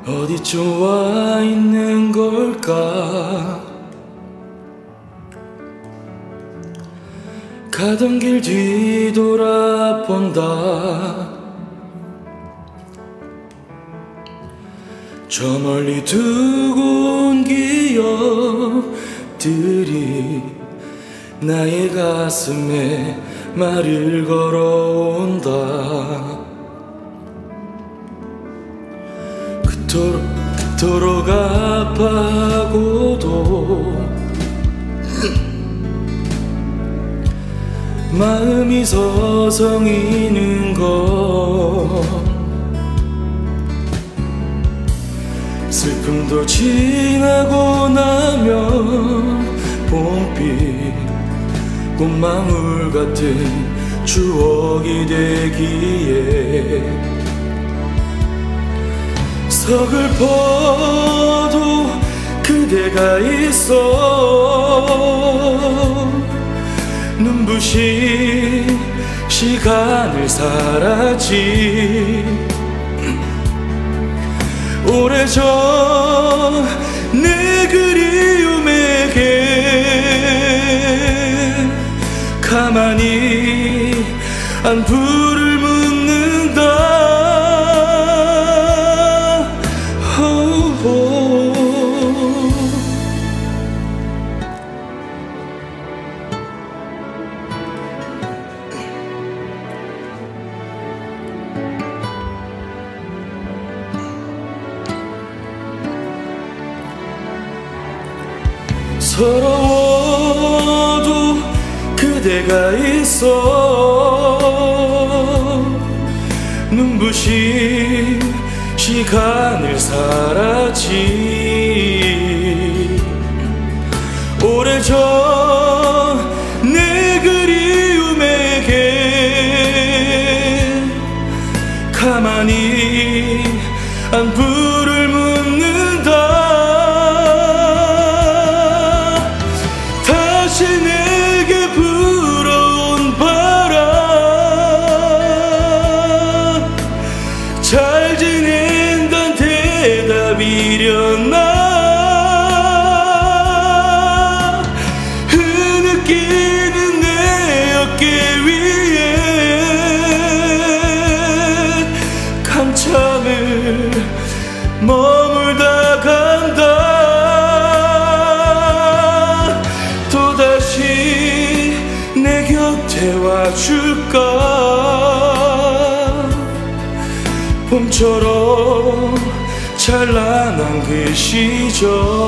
어디쯤 와 있는 걸까? 가던 길 뒤돌아본다. 저 멀리 두고 온 기억들이 나의 가슴에 말을 걸어온다. 그토록 아파하고도 마음이 서성이는 건 슬픔도 지나고 나면 봄빛 꽃망울 같은 추억이 되기에 서글퍼도 그대가 있어 눈부신 시간을 살았지. 오래전 내 그리움에게 가만히 안부를 묻는다. 서러워도 그대가 있어 눈부신 시간을 살았지. 오래전 내 그리움에게 가만히 안부를 묻는다. 다시 내게 불어온 바람 잘 지낸단 대답이려나. 흐느끼는 내 어깨 위에 감참을 머물다 간다. 또다시 내 곁에 와줄까. 봄처럼 찬란한 그 시절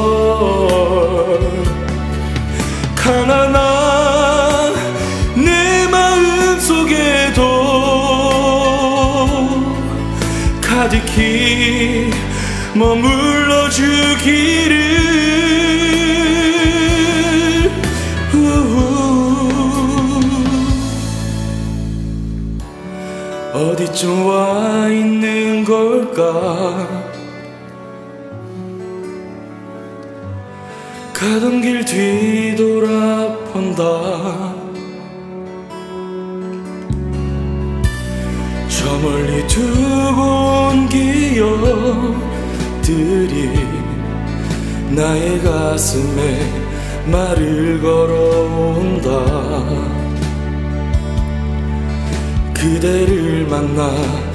가난한 내 마음 속에도 가득히 머물러 주기를. 어디쯤 와 있는 걸까? 가던 길 뒤돌아본다. 저 멀리 두고 온 기억들이 나의 가슴에 말을 걸어온다. 그대를 만나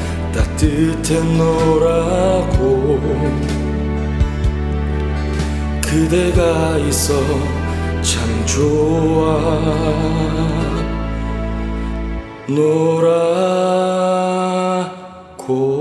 따뜻했노라고. 그대가 있어 참 좋아 노라고.